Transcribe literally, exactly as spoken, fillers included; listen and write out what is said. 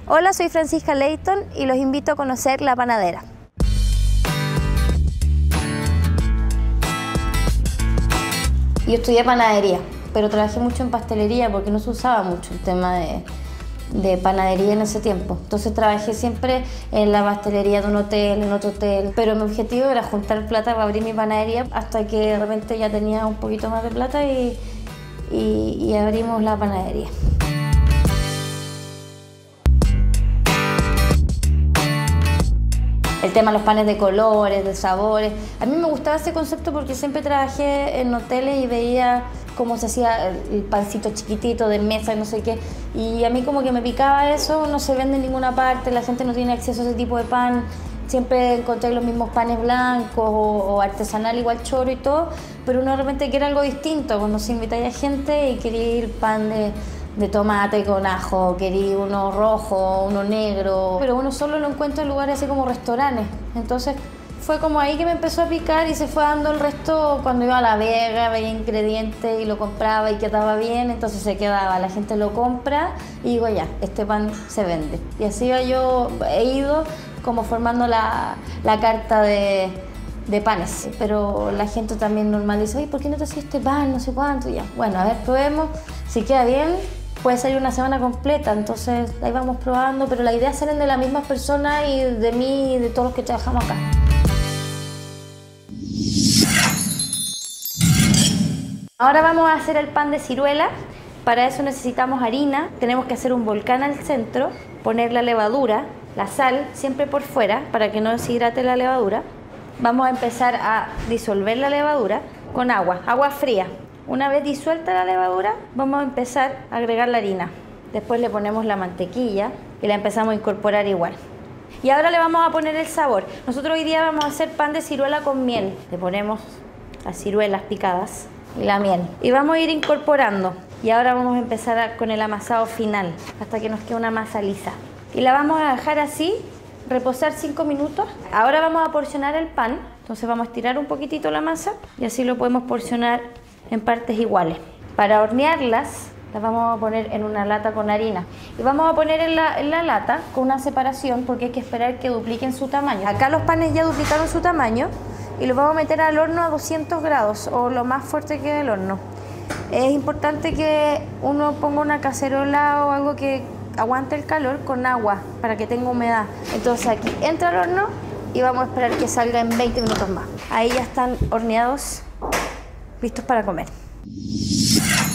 Hola, soy Francisca Leighton y los invito a conocer La Panadera. Yo estudié panadería, pero trabajé mucho en pastelería porque no se usaba mucho el tema de, de panadería en ese tiempo. Entonces trabajé siempre en la pastelería de un hotel, en otro hotel, pero mi objetivo era juntar plata para abrir mi panadería hasta que de repente ya tenía un poquito más de plata y, y, y abrimos la panadería. El tema de los panes de colores, de sabores. A mí me gustaba ese concepto porque siempre trabajé en hoteles y veía cómo se hacía el pancito chiquitito de mesa y no sé qué. Y a mí como que me picaba eso, no se vende en ninguna parte, la gente no tiene acceso a ese tipo de pan. Siempre encontré los mismos panes blancos o, o artesanal, igual choro y todo, pero uno de repente quiere algo distinto. Cuando se invita a gente y quería ir pan de... de tomate con ajo, quería uno rojo, uno negro, pero uno solo lo encuentra en lugares así como restaurantes. Entonces fue como ahí que me empezó a picar y se fue dando el resto cuando iba a La Vega, veía ingredientes y lo compraba y quedaba bien, entonces se quedaba, la gente lo compra y digo ya, este pan se vende. Y así yo he ido como formando la, la carta de, de panes, pero la gente también normal dice, oye, ¿por qué no te haces este pan? No sé cuánto, y ya. Bueno, a ver, probemos, si queda bien, puede salir una semana completa, entonces ahí vamos probando, pero la idea es salen de las mismas personas y de mí y de todos los que trabajamos acá. Ahora vamos a hacer el pan de ciruela. Para eso necesitamos harina, tenemos que hacer un volcán al centro, poner la levadura, la sal siempre por fuera para que no deshidrate la levadura. Vamos a empezar a disolver la levadura con agua, agua fría. Una vez disuelta la levadura, vamos a empezar a agregar la harina. Después le ponemos la mantequilla y la empezamos a incorporar igual. Y ahora le vamos a poner el sabor. Nosotros hoy día vamos a hacer pan de ciruela con miel. Le ponemos las ciruelas picadas y la miel. Y vamos a ir incorporando. Y ahora vamos a empezar a, con el amasado final, hasta que nos quede una masa lisa. Y la vamos a dejar así, reposar cinco minutos. Ahora vamos a porcionar el pan. Entonces vamos a estirar un poquitito la masa y así lo podemos porcionar en partes iguales. Para hornearlas, las vamos a poner en una lata con harina. Y vamos a poner en la, en la lata con una separación porque hay que esperar que dupliquen su tamaño. Acá los panes ya duplicaron su tamaño y los vamos a meter al horno a doscientos grados o lo más fuerte que el horno. Es importante que uno ponga una cacerola o algo que aguante el calor con agua para que tenga humedad. Entonces aquí entra al horno y vamos a esperar que salga en veinte minutos más. Ahí ya están horneados, listos para comer.